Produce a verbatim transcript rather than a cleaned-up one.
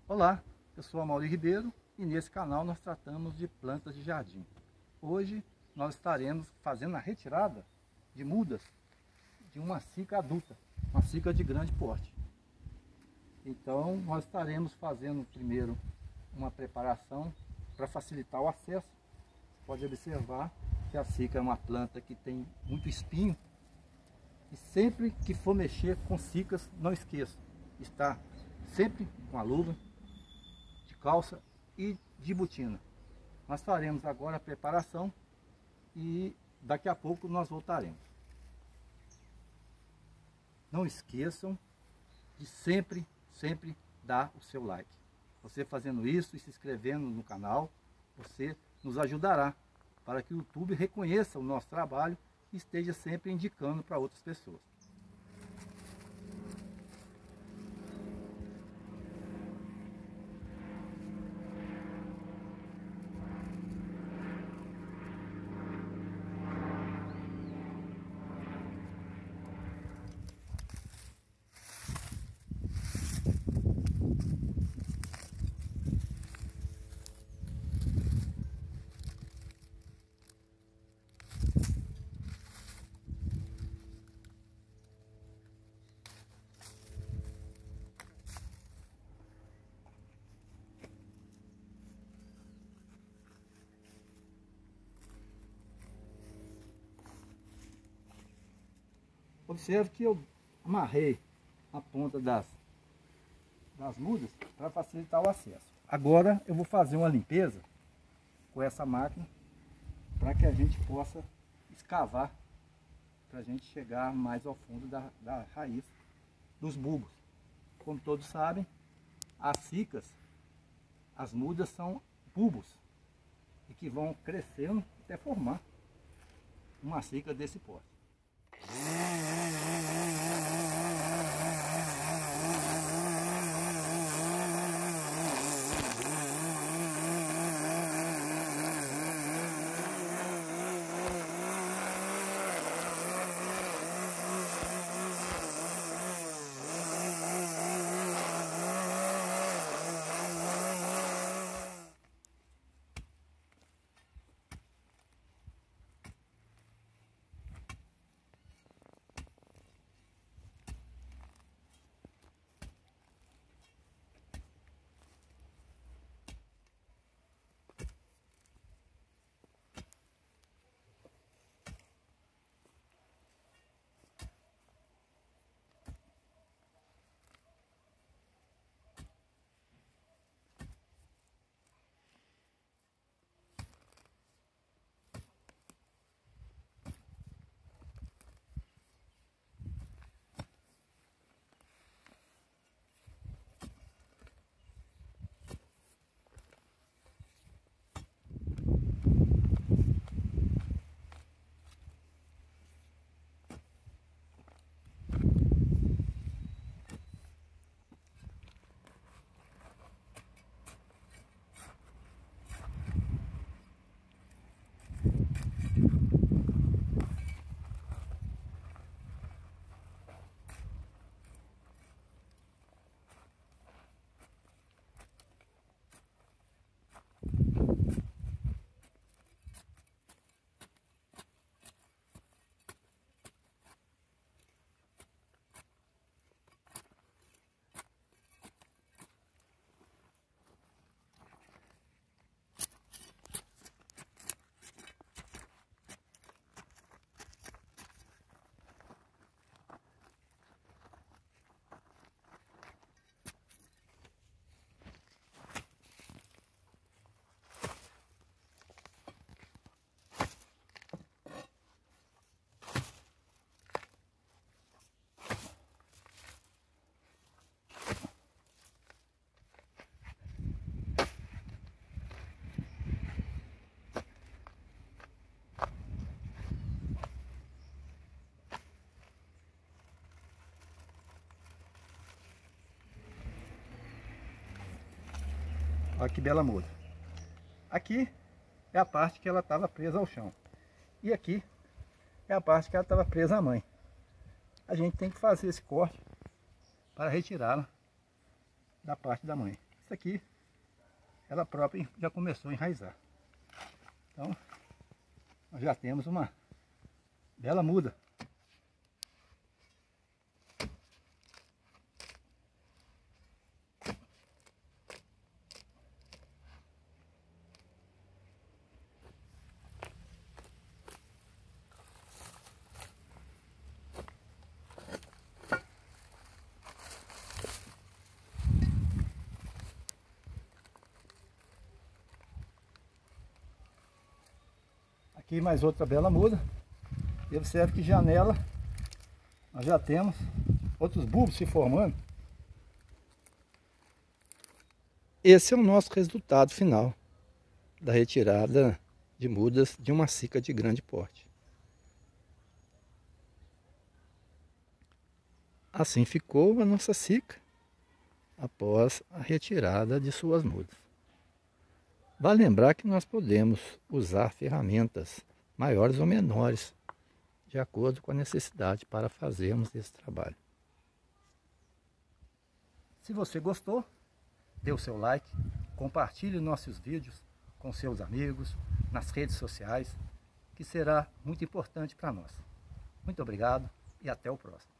Olá, eu sou Amaury Ribeiro e nesse canal nós tratamos de plantas de jardim. Hoje nós estaremos fazendo a retirada de mudas de uma cica adulta, uma cica de grande porte. Então nós estaremos fazendo primeiro uma preparação para facilitar o acesso. Você pode observar que a cica é uma planta que tem muito espinho e sempre que for mexer com cicas, não esqueça, está sempre com a luva, de calça e de botina. Nós faremos agora a preparação e daqui a pouco nós voltaremos. Não esqueçam de sempre, sempre dar o seu like. Você fazendo isso e se inscrevendo no canal, você nos ajudará para que o YouTube reconheça o nosso trabalho e esteja sempre indicando para outras pessoas. Observe que eu amarrei a ponta das, das mudas para facilitar o acesso. Agora eu vou fazer uma limpeza com essa máquina para que a gente possa escavar, para a gente chegar mais ao fundo da, da raiz dos bulbos. Como todos sabem, as cicas, as mudas são bulbos e que vão crescendo até formar uma cica desse porte. Olha que bela muda. Aqui é a parte que ela estava presa ao chão. E aqui é a parte que ela estava presa à mãe. A gente tem que fazer esse corte para retirá-la da parte da mãe. Isso aqui, ela própria já começou a enraizar. Então, nós já temos uma bela muda. Aqui mais outra bela muda. E observe que janela nós já temos outros bulbos se formando. Esse é o nosso resultado final da retirada de mudas de uma sica de grande porte. Assim ficou a nossa sica após a retirada de suas mudas. Vale lembrar que nós podemos usar ferramentas maiores ou menores, de acordo com a necessidade para fazermos esse trabalho. Se você gostou, dê o seu like, compartilhe nossos vídeos com seus amigos, nas redes sociais, que será muito importante para nós. Muito obrigado e até o próximo.